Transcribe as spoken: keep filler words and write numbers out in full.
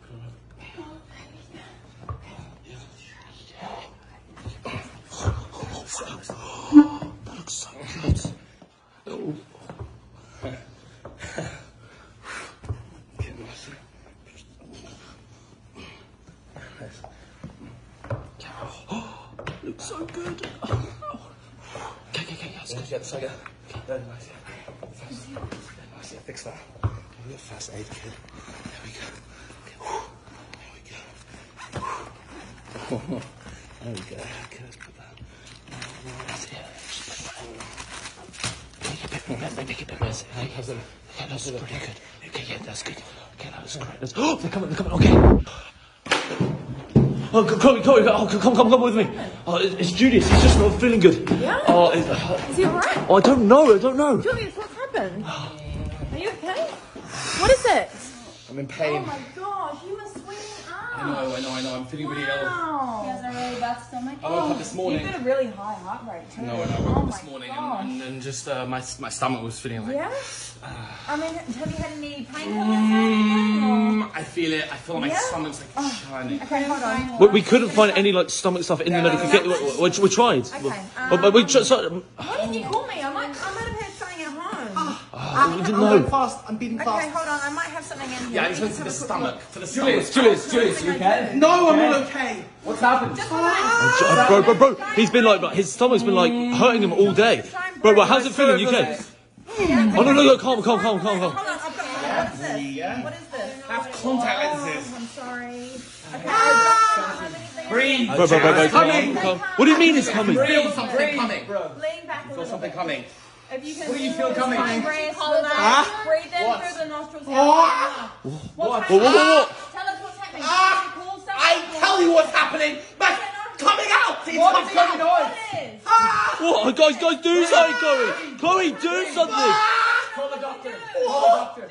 That looks so good. Oh. Looks so good. Oh. Okay, okay, okay, that's good. Yeah, that's good. Okay. Very nice, yeah. Very nice, yeah, fix that. A little fast aid kid. There we go. Okay. There we go. There we go. Okay, let's put that. That's it. Just put that. Make it a bit, make it a bit messy. Okay, that's pretty good. Okay, yeah, that's good. Okay, that was great. That's, oh, they're coming, they're coming. Okay. Oh, Chloe, Chloe, oh, come, come, come with me. Oh, it's Julius. He's just not feeling good. Yeah? Oh, it, uh, is he alright? Oh, I don't know. I don't know. Julius, what's happened? Are you okay? What is it? I'm in pain. Oh my gosh, you were swinging up. I know, I know, I know. I'm feeling wow. really ill. Wow. He has a really bad stomach. I woke up this morning. You've got a really high heart rate too. No, I know. I woke oh up this morning and, and, and just uh, my my stomach was feeling like. Yeah. Uh, I mean, have you had any pain? Mm, I feel it. I feel like my yeah? stomach's like oh. shining. Okay, hold on. We, we couldn't find any like stomach stuff in yeah, the medical kit. We, we, we tried. Okay. Um, but we tried. So, why didn't you call me? I might, I might have had something at home. Oh, oh, we didn't I'm know. going fast. I'm beating fast. Okay, hold on. I might have something in here. Yeah, I just went to the stomach. For the Julius, stomach. Julius, Julius, you okay? No, I'm not okay. What's happened? Oh, bro, bro, bro, he's been like, his stomach's been like hurting him all day. Bro, bro, how's it feeling? You okay? Oh no, no, no, calm, calm, calm, calm, calm. Hold on, I've got what is this? Yeah. What is this? I have contact lenses. Oh, I'm sorry. Okay, I don't have anything. Breathe. Bro, bro, bro, bro, coming. calm, calm. What do you mean it's coming? Feel something coming. Lean back a Feel little something bit. coming. If you can What do you feel coming? Breathe, Huh? breathe in What? through the nostrils. Oh. What's What, happening? what, what, what? Tell us what's happening. Ah. Call someone. I tell you what's happening. But coming out. It's What is coming going out. on? What is? Ah. What? Guys, guys, do something, Chloe. Chloe, do something. Call the doctor. Call the doctor.